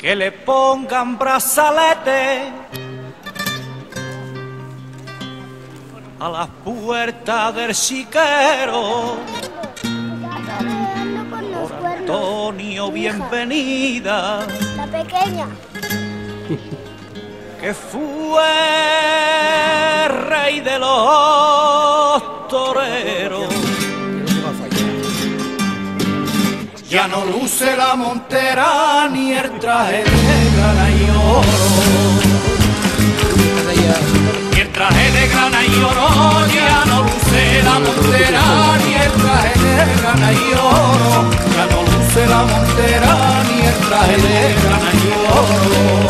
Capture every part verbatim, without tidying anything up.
que le pongan brazalete a las puertas del chiquero. Por Antonio, bienvenida, la pequeña, que fue rey de los toreros. Ya no luce la montera ni el traje de grana y oro. Y el traje de grana y oro, ya no luce la montera ni el traje de grana y oro. Ya no luce la montera ni el traje de grana y oro.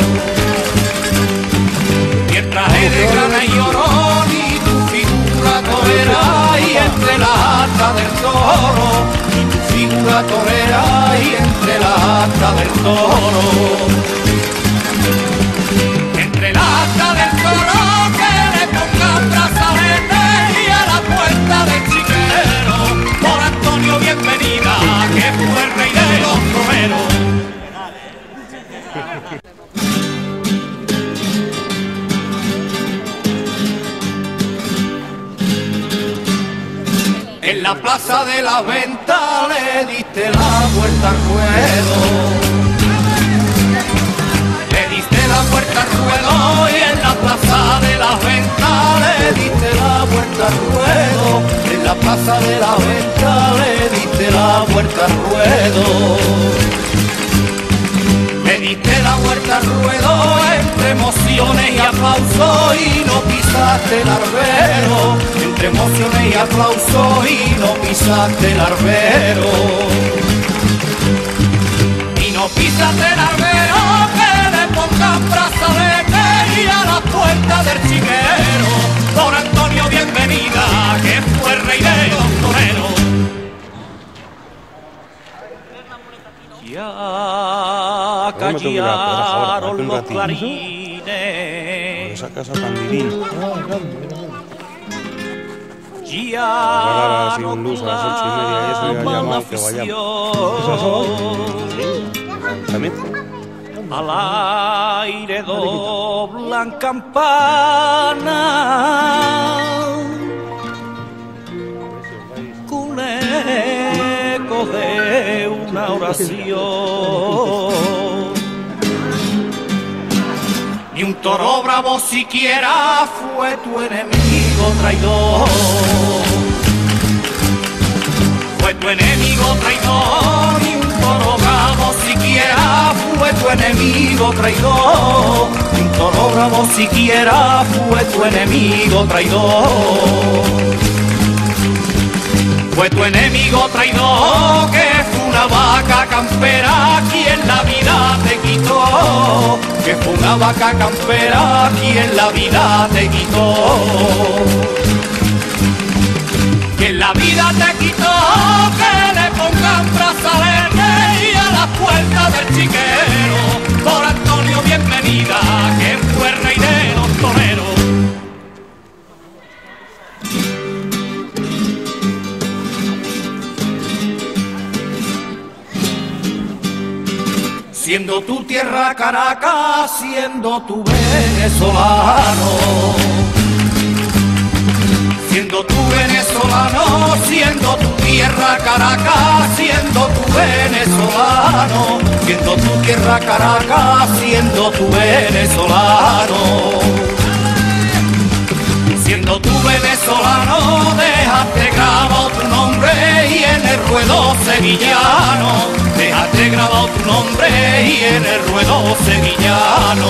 Ni el traje de grana y oro, ni tu figura torera y entre las astas del toro. Figura torera y entre la asta del toro, entre la asta del toro que le pongan brazalete y a la puerta del chiquero. Por Antonio, bienvenida, que fue el rey de los toreros. En la plaza de la venta le diste la vuelta al ruedo. Le diste la vuelta al ruedo y en la plaza de la venta le diste la vuelta al ruedo. En la plaza de la venta le diste la vuelta al ruedo. Le diste la vuelta al ruedo entre emociones y aplausos y no pisaste el arbero. Entre emociones y aplausos y no pisaste el arbero. Y no pisaste el arbero, que le pongan brazalete y a la puerta del chiquero. Por Antonio, bienvenida, que fue el rey de los toreros. Ya callaron los clarines, esa casa tan divina. ya no clama la afición. Al aire doblan campanas con eco de una oración. Ni un toro bravo siquiera fue tu enemigo traidor. Fue tu enemigo traidor, ni un toro bravo siquiera fue tu enemigo traidor. Ni un toro bravo siquiera fue tu enemigo traidor. Fue tu enemigo traidor, que fue una vaca campera quien la vida te quitó. Que fue una vaca campera quien la vida te quitó. Quien la vida te quitó, que le pongan brazalete y a la puerta del chiquero. Por Antonio, bienvenida, que fue el rey de los toreros. Siendo tu tierra Caracas, siendo tu venezolano. Siendo tu venezolano, siendo tu tierra Caracas, siendo tu venezolano. Siendo tu tierra Caracas, siendo tu venezolano. Siendo tu venezolano, dejaste grabado tu nombre y en el ruedo sevillano. Dejaste grabado tu nombre y en el ruedo sevillano.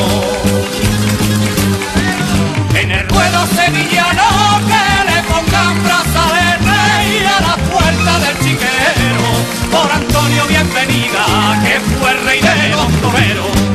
En el ruedo sevillano, que le pongan brazalete y a la puerta del chiquero. Por Antonio, bienvenida, que fue el rey de los toreros.